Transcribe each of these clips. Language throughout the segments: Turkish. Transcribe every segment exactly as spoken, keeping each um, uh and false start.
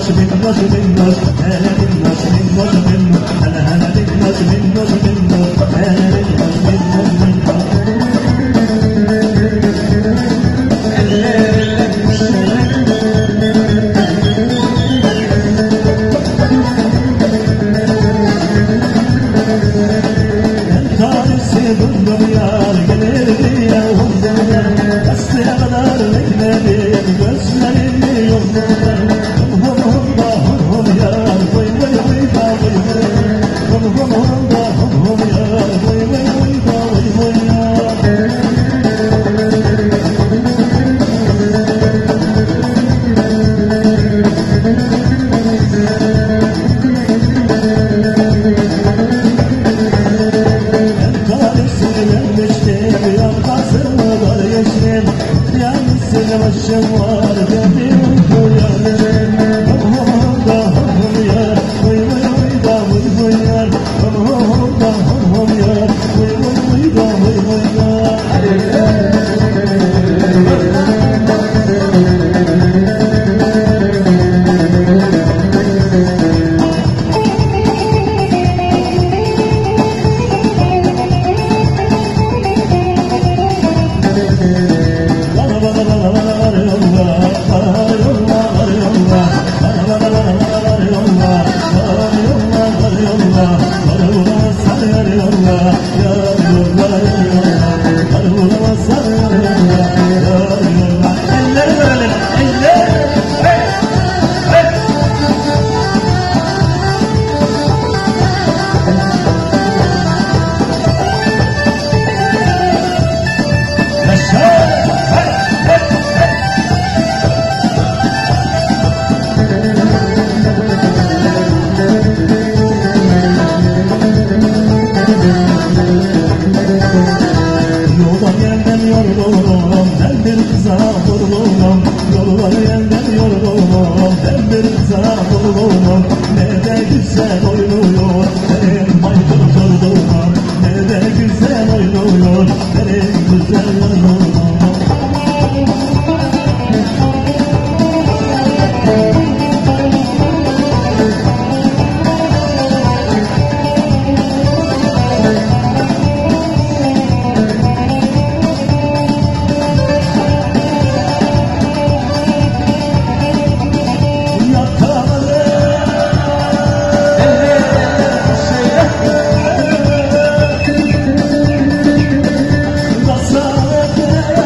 minnoş minnoş, hele minnoş minnoş minnoş, hele hele minnoş minnoş minnoş, hele minnoş minnoş minnoş. Buldum yar gelirdi ya buldum yar Kastıya kadar bekledim gözlerimi yumdum ben Hum hum hum da hum hum yar Vay vay vay da vay vay Hum hum hum da hum hum yar Vay vay vay da vay vay yar Başım var benim bu yanım Hum hum da hum hum yar Vay vay vay da vay vay yar Hum hum da hum hum yar Vay vay vay da vay vay yar Yollar yerden yorgunum, ben bir kıza vurgunum Ne de güzel oynuyor, benim haykır sorduğum Ne de güzel oynuyor, benim güzel oynuyor Nasıl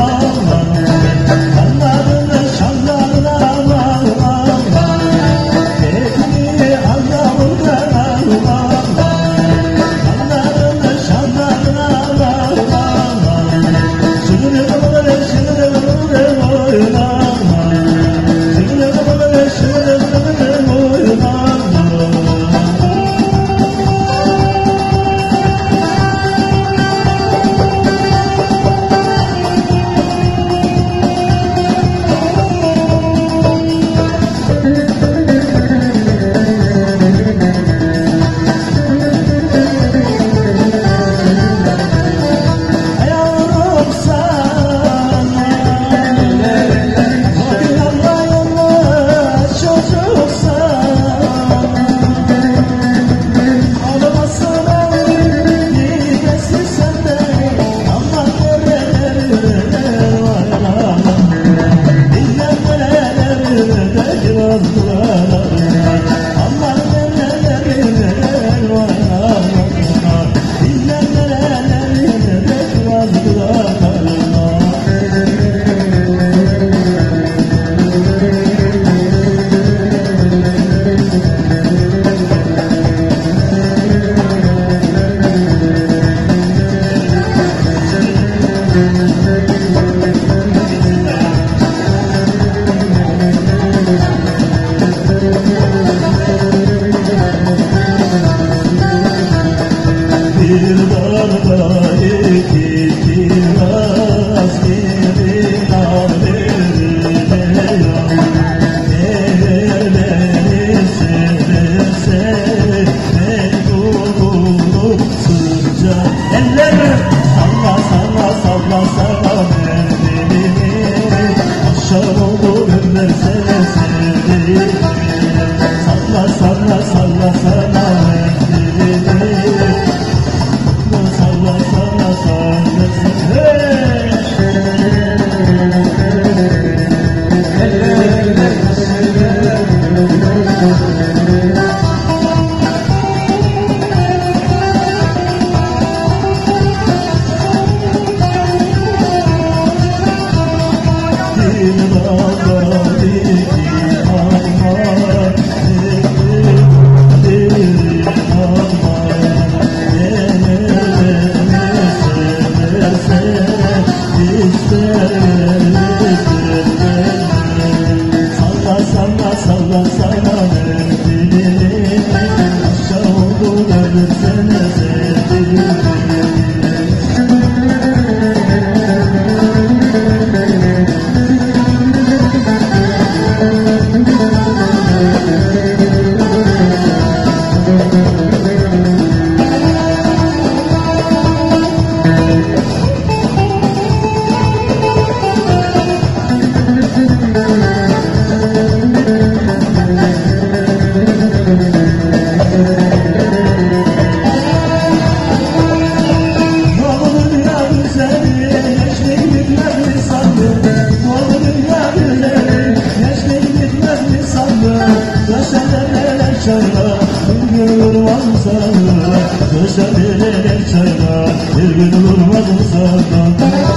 Köşeler çayda bir gün vurmaz uzaktan.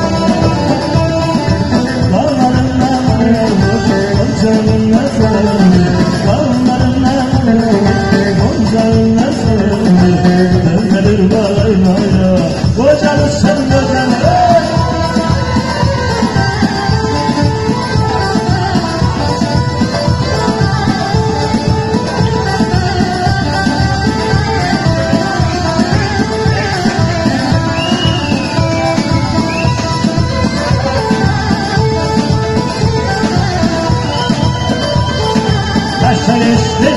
Dağlarından olmuş Gonca'nın nazarı, dağlarından olmuş Gonca'nın nazarı. Dönmedir baymaya kocanı sen kocanı. Selişti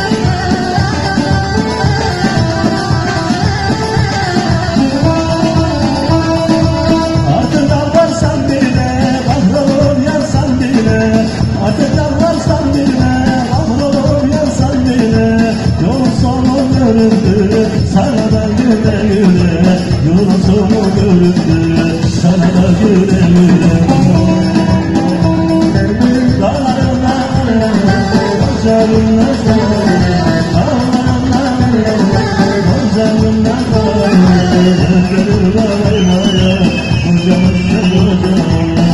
artık avlarsan birine, kahrolur yansan birine. Artık avlarsan birine, kahrolur yansan birine. Yolun sonu göründü, sana da güle güle. Yolun sonu göründü, sana da güle güle. Dağlarından Gonca'nın nazarı, dağlarından Gonca'nın nazarı. Gelir baymaya Gonca'nın nazarı.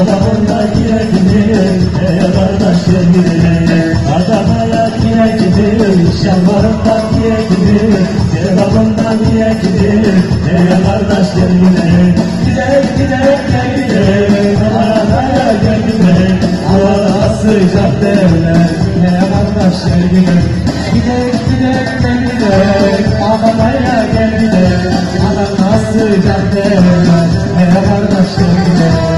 Adamına girebilir, ey kardeş girebilir. Adamaya girebilir, şalvarından girebilir. Cevabından girebilir, ey kardeş girebilir. Gider gider gider, adamaya girebilir. Hava sıcak derler, ey kardeş girebilir. Gider gider gider, adamaya girebilir. Adamına sıcak derler, ey kardeş girebilir.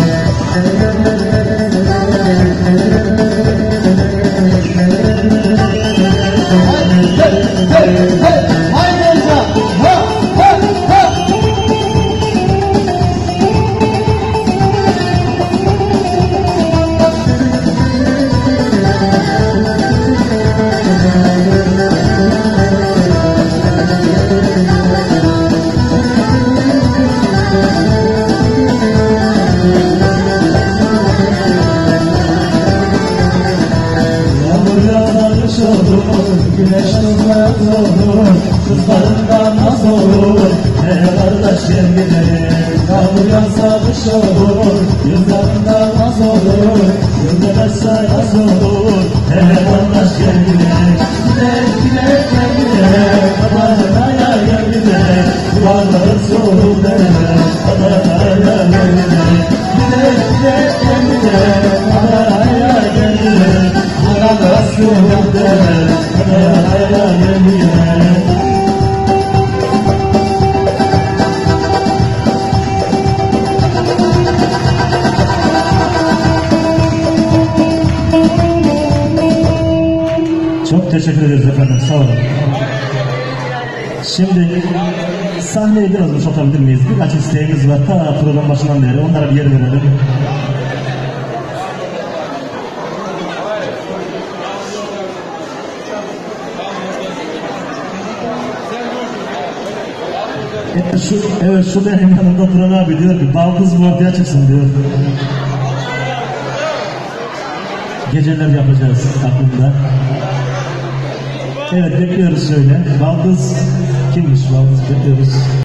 Güneş tuzlak olur, kızlarından naz olur. Ey kardeşim gidelim, yağmur yağsa kış olur. Yıllarından naz olur, yıllarsa yaz olur. Ey kardeş gel gidelim, gidelim gidelim gel gidelim. Adana'ya gel gidelim, duvarları soğuk derler. Adana'ya gel gidelim, gidelim gidelim gel gidelim. Adana'ya gel gidelim, Adana soğuk derler. Çok teşekkür ederiz efendim, sağ olun. Şimdi sahneyi biraz boşaltabilir miyiz? Birkaç isteğimiz var ta program başından beri, onlara bir yer verelim. Evet şu, evet şu benim yanımda Turan abi diyor ki baldız bu ortaya çıksın diyor. Geceler yapacağız aklımda. Evet bekliyoruz şöyle. Baldız kimmiş baldız bekliyoruz.